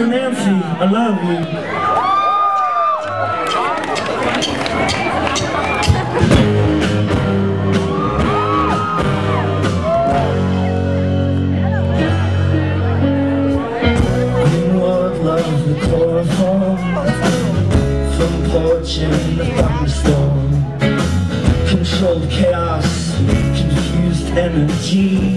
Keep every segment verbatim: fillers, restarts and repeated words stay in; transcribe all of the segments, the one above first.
For Nancy, I love you. The chloroform from porch in the thunderstorm, controlled chaos, confused energy.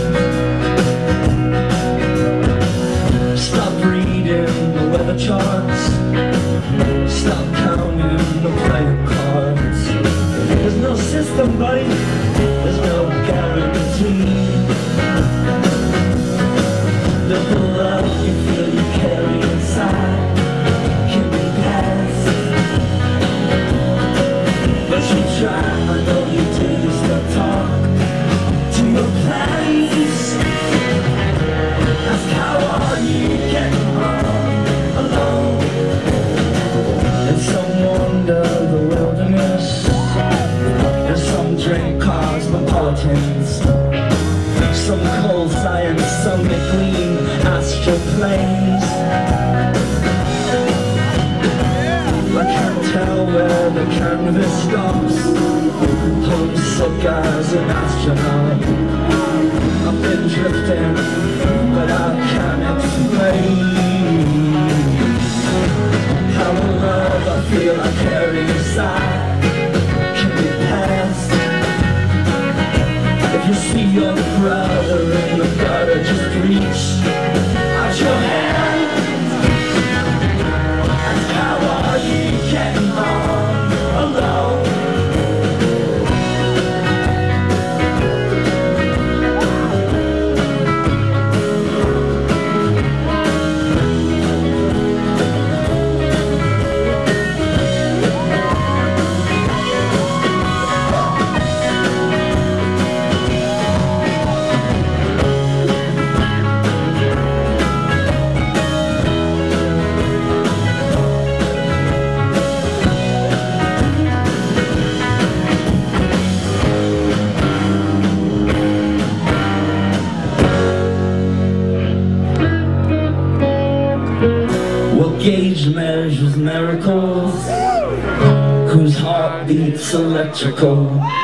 Stop reading the weather charts, stop counting the player cards. There's no system, buddy, there's no guarantee. The love you feel you carry inside can be passed, but you try, I know you do, you still talk to your plans. Ask how are you getting on alone, and some wander the wilderness, and some drink cosmopolitans, some cold science, some McLean astral planes. I can't tell where the canvas stops, homesick as an astronaut. I've been drifting, but I can't explain how the love I feel I carry inside can be passed. If you see your brother in the gutter, just reach out your hand. Ask how are you getting on alone. What gauge measures miracles? Whose heart beats electrical?